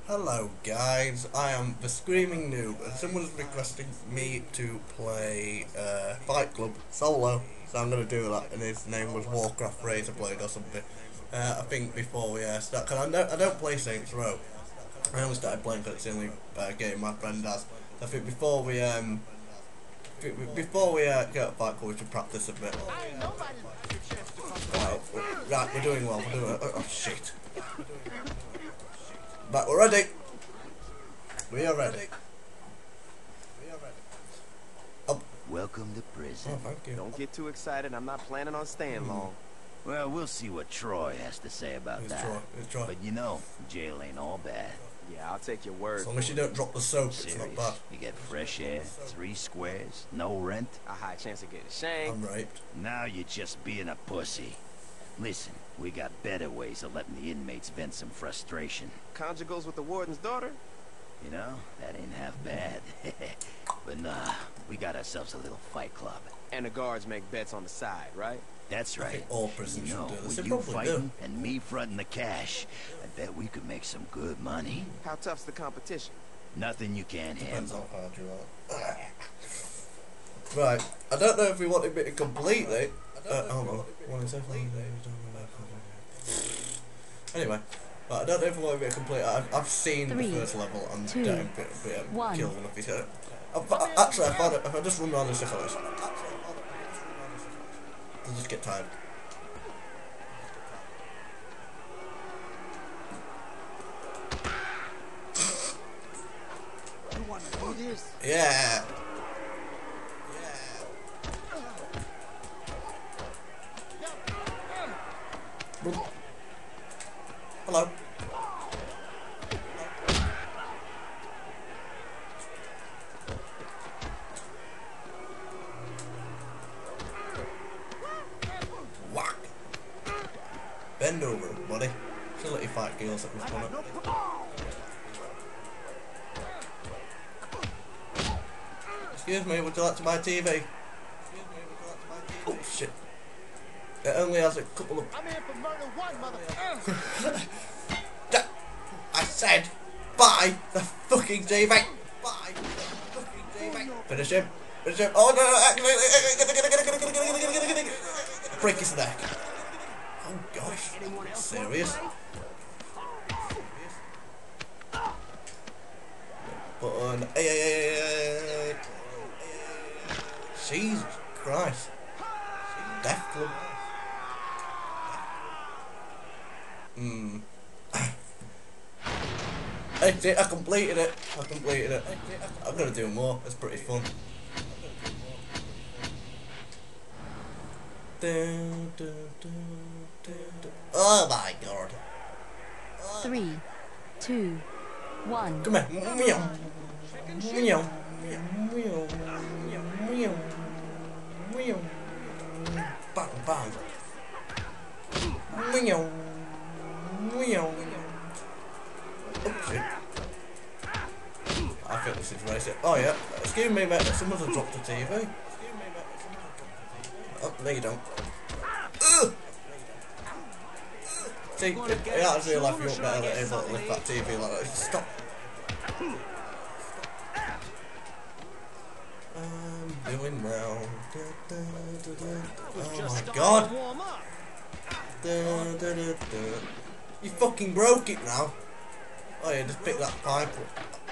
Hello guys, I am the Screaming Noob and someone's requesting me to play Fight Club solo, so I'm going to do that, and his name was Warcraft Razorblade or something. I think before we start, because I don't play Saints Row, I only started playing because it's the only game my friend has. So I think before we get a Fight Club we should practice a bit. Right, we're doing well, oh shit. But we're ready. We are ready. Oh. Welcome to prison. Oh, thank you. Don't get too excited. I'm not planning on staying long. Well, we'll see what Troy has to say about that. Troy. But you know, jail ain't all bad. Yeah, I'll take your word. As long as you don't drop the soap, Serious. it's not bad. You get fresh air, 3 squares, no rent. A high chance of getting shanked. I'm raped. Now you're just being a pussy. Listen, we got better ways of letting the inmates vent some frustration. Conjugals with the warden's daughter? You know, that ain't half bad. But nah, we got ourselves a little fight club. And the guards make bets on the side, right? That's I right. think all prisons You know, should do this. with They you probably fighting do. and me fronting the cash, I bet we could make some good money. How tough's the competition? Nothing you can't Depends handle. how hard you are. Right, I don't know if we wanted me to complete it. Hold on. Anyway, but I don't know if we wanted me to complete it. I've seen the first level and getting a bit killed and everything. Actually, I found it. If I just run around and stick on this, I'll just get tired. You want to do this? Yeah. Hello. Whack. Bend over, buddy. Just let you fight girls at this point. Excuse me, would you like to buy TV? Oh shit. It only has a couple of... I'm here for murder one, motherfucker. I said, buy the fucking TV! Buy the fucking TV! Finish him. Finish him. Oh no, break his neck. Oh gosh. Serious? Button. Hey. Jesus Christ. Death Club. I completed it. I'm gonna do more. It's pretty fun. Oh my god. 3, 2, 1. Come here. Meow. Meow. Meow. Meow. Bang bang. Meow. Meow. Oh shit. I think this is racist. Oh yeah. Excuse me mate, someone's dropped the TV. Oh, no you don't. Ugh! See, yeah, that's real life, you won't better than able to lift that TV like that. Stop. I'm doing now. Oh my god. You fucking broke it now. Oh yeah, just pick that pipe up.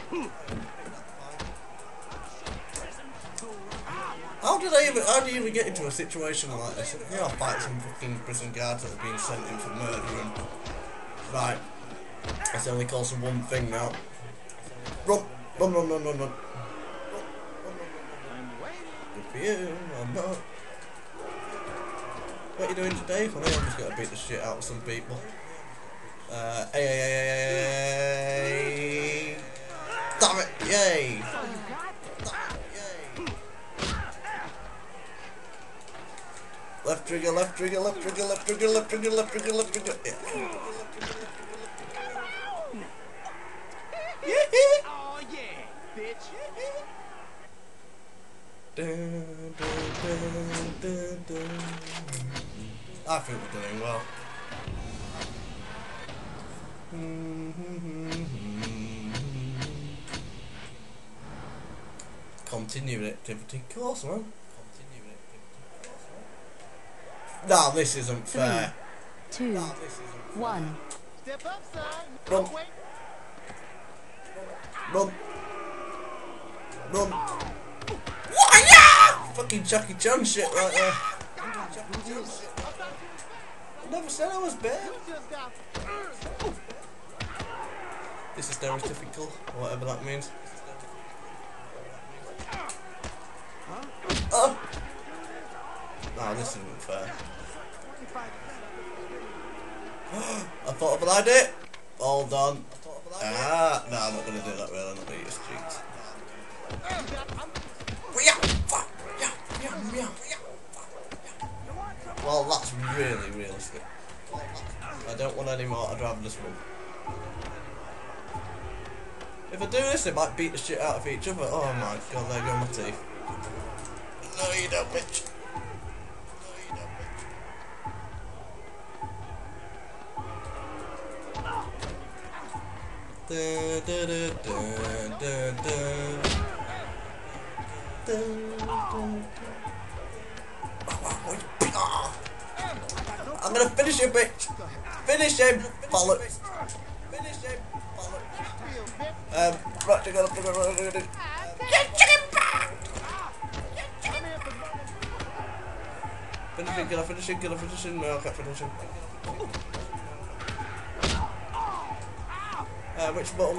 How do you even get into a situation like this? You know, fight some fucking prison guards that are being sent in for murder and... Right. Let's only call some one thing now. Run! Run! Good for you, I'm not. What are you doing today? I think I'm just gonna beat the shit out of some people. Hey! Damn it! Yay! Left trigger, left trigger, left trigger, left trigger, left trigger, left trigger, left trigger. Yeah. Oh yeah, bitch. I think we're doing well. Continuing activity course, man. No, this isn't fair. 2, 1. Step up, son. Run. Don't wait. Run. Run. What? Yeah! Fucking Jackie Chan shit right there. I never said I was bad. You just got. This is stereotypical, or whatever that means. Oh! No, this isn't fair. I thought of an idea. Hold on. Ah, no, I'm not going to do that really. I'm not going to use cheats. Well, that's really realistic. I don't want any more. I'd rather just run. If I do this, they might beat the shit out of each other. Oh my god, there go my teeth. No, you don't, bitch. Da, da, da, da, da, da. Da, da, I'm gonna finish him, bitch. Finish him, bollocks. Finish him, bollocks. Right, to go. Finish him, can I finish him? No, I can't finish him. Which button?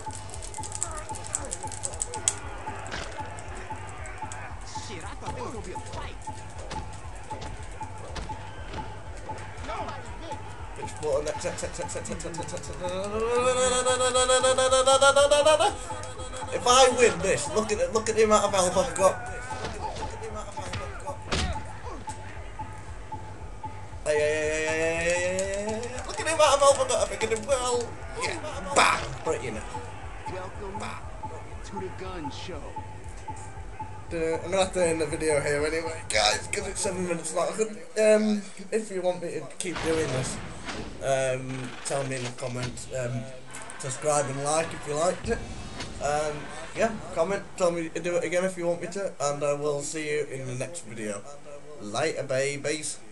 Shit, I thought there was gonna be a fight. Which button? If I win this, look at the amount of health I've got. Look at the amount of health I've got. I'm thinking, well, yeah, bang, right, you know. Welcome to the gun show. I'm gonna have to end the video here anyway, guys, because it's 7 minutes long. If you want me to keep doing this, tell me in the comments. Subscribe and like if you liked it. Yeah, comment, tell me to do it again if you want me to, and I will see you in the next video. Later, babies.